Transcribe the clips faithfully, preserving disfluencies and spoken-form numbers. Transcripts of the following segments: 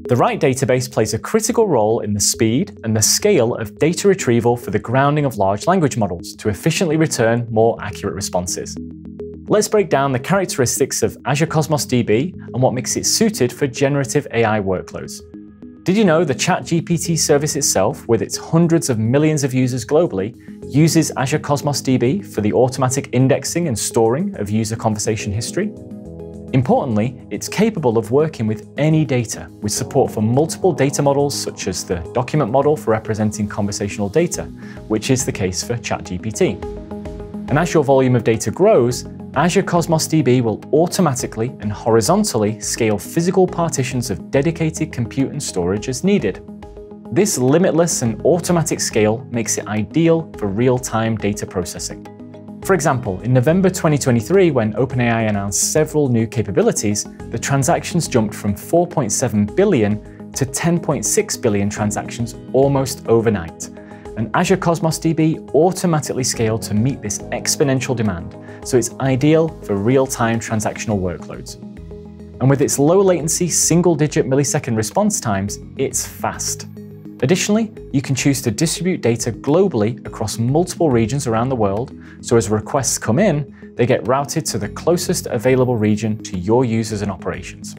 The right database plays a critical role in the speed and the scale of data retrieval for the grounding of large language models to efficiently return more accurate responses. Let's break down the characteristics of Azure Cosmos D B and what makes it suited for generative A I workloads. Did you know the ChatGPT service itself, with its hundreds of millions of users globally, uses Azure Cosmos D B for the automatic indexing and storing of user conversation history? Importantly, it's capable of working with any data, with support for multiple data models such as the document model for representing conversational data, which is the case for ChatGPT. And as your volume of data grows, Azure Cosmos D B will automatically and horizontally scale physical partitions of dedicated compute and storage as needed. This limitless and automatic scale makes it ideal for real-time data processing. For example, in November twenty twenty-three, when OpenAI announced several new capabilities, the transactions jumped from four point seven billion to ten point six billion transactions almost overnight. And Azure Cosmos D B automatically scaled to meet this exponential demand, so it's ideal for real-time transactional workloads. And with its low latency single-digit millisecond response times, it's fast. Additionally, you can choose to distribute data globally across multiple regions around the world, so as requests come in, they get routed to the closest available region to your users and operations.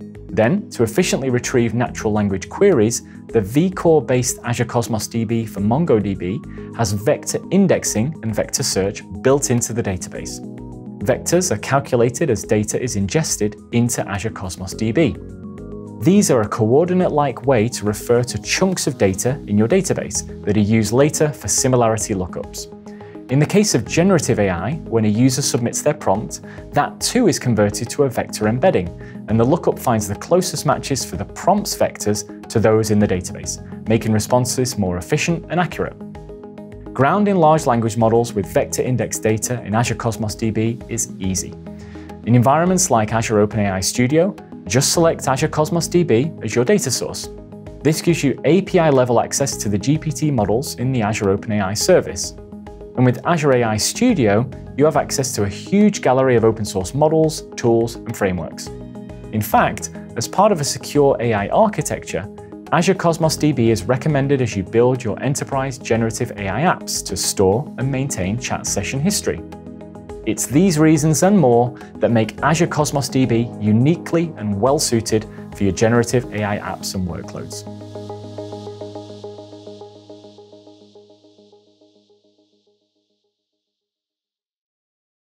Then, to efficiently retrieve natural language queries, the vCore-based Azure Cosmos D B for MongoDB has vector indexing and vector search built into the database. Vectors are calculated as data is ingested into Azure Cosmos D B. These are a coordinate-like way to refer to chunks of data in your database that are used later for similarity lookups. In the case of generative A I, when a user submits their prompt, that too is converted to a vector embedding, and the lookup finds the closest matches for the prompt's vectors to those in the database, making responses more efficient and accurate. Grounding large language models with vector index data in Azure Cosmos D B is easy. In environments like Azure OpenAI Studio, just select Azure Cosmos D B as your data source. This gives you A P I-level access to the G P T models in the Azure OpenAI service. And with Azure A I Studio, you have access to a huge gallery of open source models, tools, and frameworks. In fact, as part of a secure A I architecture, Azure Cosmos D B is recommended as you build your enterprise generative A I apps to store and maintain chat session history. It's these reasons and more that make Azure Cosmos D B uniquely and well-suited for your generative A I apps and workloads.